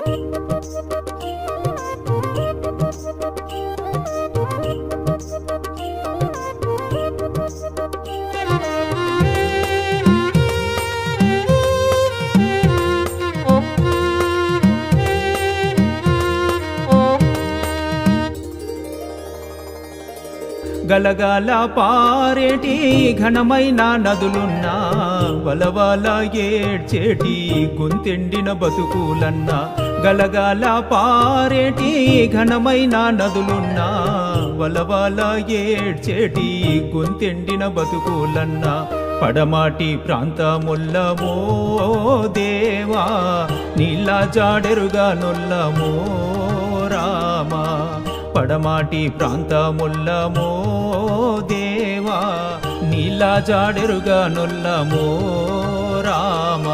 గలగల పారేటి ఘనమైన నదులున్నా వలవల ఏడ్చేటి గొంతెండిన బతుకులన్నా గలగల పారేటి ఘనమైన నదులున్నా వలవల ఏడ్చేటి గొంతెండిన బతుకులన్నా పడమాటి ప్రాంతముల్లమో దేవా నీళ్ళ జాడెరుగా నొల్లమో రామా పడమాటి ప్రాంతముల్లమో దేవా నీళ్ళ జాడెరుగా నొల్లమో రామా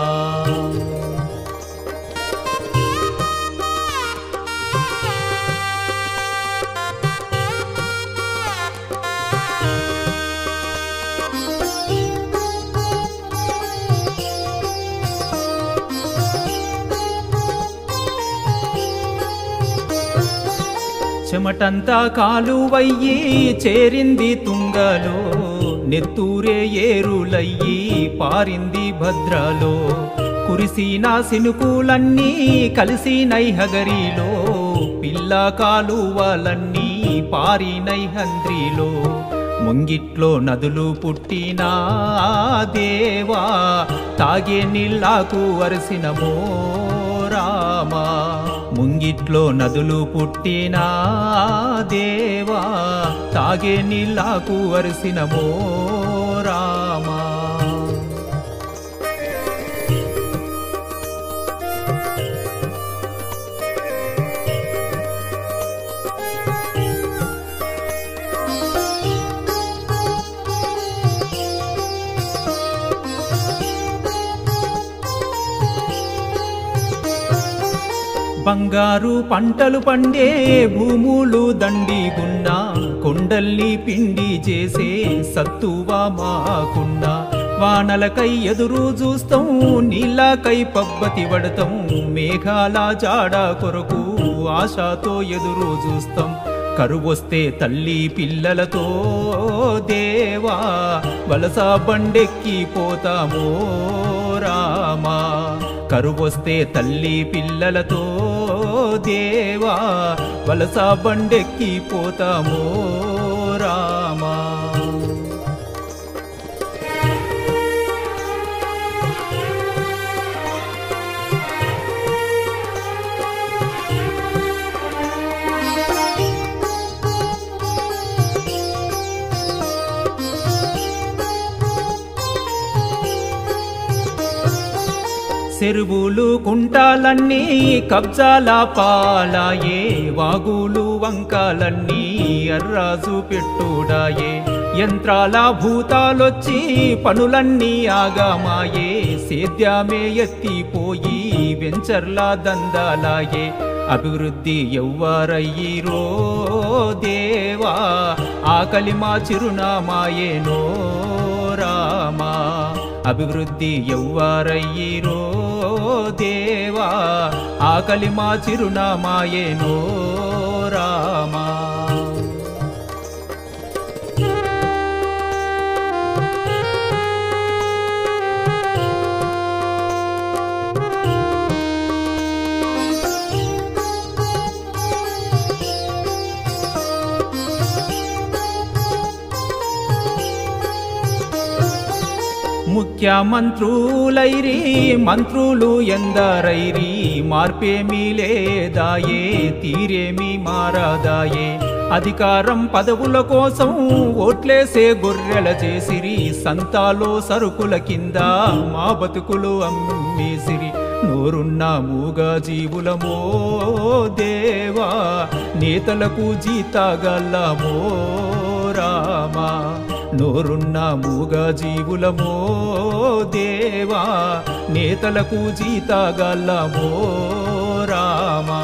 చెమటంతా కాలువయ్యి చేరింది తుంగలో నెత్తూరే ఏరులయ్యి పారింది భద్రలో కురిసిన సినుకులన్నీ కలిసినై హగరిలో పిల్ల కాలువలన్నీ పారినై హంద్రిలో ముంగిట్లో నదులు పుట్టినా దేవా తాగే నీళ్ళకు వరసినమో రామా ముంగిట్లో నదులు పుట్టినా దేవా తాగే నీళ్ళకు వరసినమో రామా బంగారు పంటలు పండే భూములు దండిగున్నా కొండల్ని పిండి చేసే సత్తువా మాకున్నా వానలకై ఎదురు చూస్తాం నీళ్ళకై పబ్బతి పడతాం మేఘాల జాడ కొరకు ఆశతో ఎదురు చూస్తాం కరువొస్తే తల్లి పిల్లలతో దేవా వలస బండెక్కి పోతామో రామా కరువొస్తే తల్లి పిల్లలతో దేవా వలస బండెక్కి పోతామో రామా చెరువులు కుంటాలన్నీ కబ్జాల పాలాయే వాగులు వంకాలన్నీ అర్రాజు పెట్టుడాయే యంత్రాల భూతాలొచ్చి పనులన్నీ ఆగమాయే సేద్యమే ఎత్తిపోయి వెంచర్ల దందాలాయే అభివృద్ధి ఎవ్వరయ్యిరో దేవా ఆకలి మా చిరునామాయేనో రామా అభివృద్ధి ఎవ్వరయ్యిరో దేవా ఆకలి మా చిరునామాయేనో రామా ముఖ్యమంత్రులైరి మంత్రులు ఎందరైరి మార్పేమీ లేదాయే తీరేమీ మారదాయే అధికారం పదవుల కోసం ఓట్లేసే గొర్రెల చేసిరి సంతాలో సరుకుల కింద మా బతుకులు అమ్మేసిరి నోరున్న మూగా జీవులమో దేవా నేతలకు జీతగల్లమో రామా నోరున్న మూగా జీవులమో దేవా నేతలకు జీతగల్లమో రామా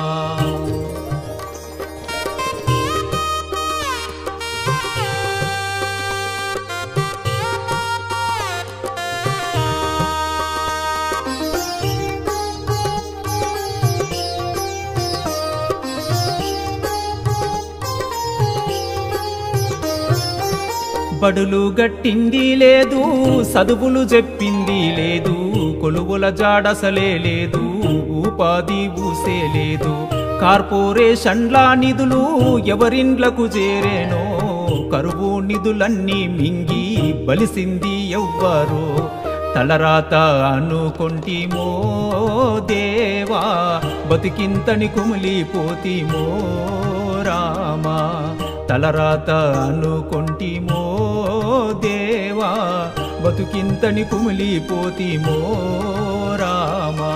బడులు గట్టింది లేదు, చదువులు చెప్పింది లేదు, కొలువుల జాడసలే లేదు, ఉపాధి ఊసే లేదు. కార్పొరేషన్ల నిధులు ఎవరిండ్లకు చేరేనో, కరువు నిధులన్నీ మింగి బలిసింది ఎవ్వరో. తలరాత అనుకొంటిమో దేవా, బతికింతని కుమిలిపోతిమో రామా. తలరాత అనుకొంటిమో దేవా, బతుకింతని కుమిలిపోతిమో రామా.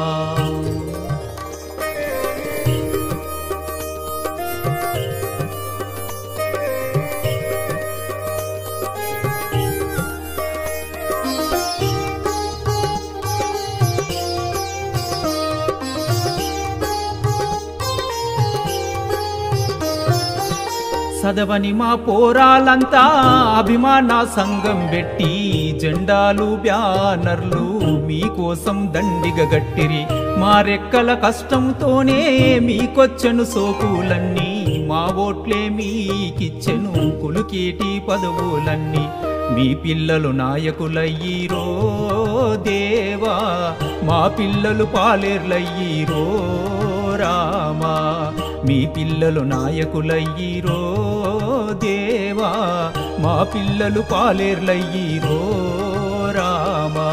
చదవని మా పోరాలంతా అభిమాన సంఘం పెట్టి, జెండాలు బ్యానర్లు మీకోసం దండిగ గట్టిరి. మా రెక్కల కష్టంతోనే మీకొచ్చెను సోకులన్నీ, మా ఓట్లే మీకిచ్చెను కులుకేటి పదవులన్నీ. మీ పిల్లలు నాయకులయ్యిరో దేవా, మా పిల్లలు పాలేర్లయ్యిరో రామా. మీ పిల్లలు నాయకులయ్యిరో దేవా, మా పిల్లలు పాలేర్లయ్యిరో రామా.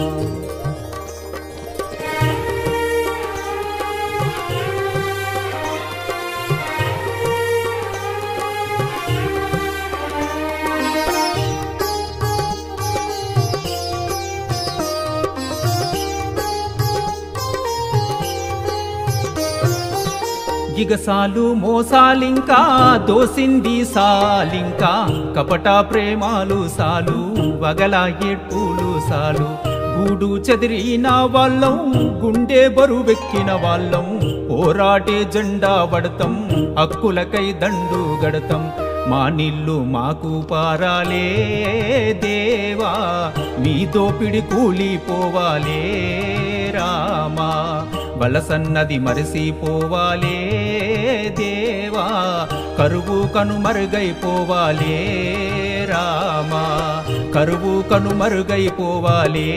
గిగసాలు మోసాలింకా దోసింది సాలింకా, కపట ప్రేమాలు సాలు, వగల ఏడ్పులు సాలు. గూడు చెదిరిన వాళ్ళం, గుండె బరువెక్కిన వాళ్ళం, పోరాటే జెండా పడతాం, హక్కులకై దండు గడతాం. మా నీళ్ళు మాకు పారాలే దేవా, మీ దోపిడి కూలిపోవాలే రామా. వలసన్నది మరిసిపోవాలే దేవా, కరువు కనుమరుగైపోవాలే రామా. కరువు కనుమరుగైపోవాలే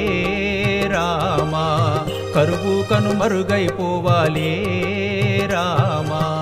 రామా, కరువు కనుమరుగైపోవాలే రామా.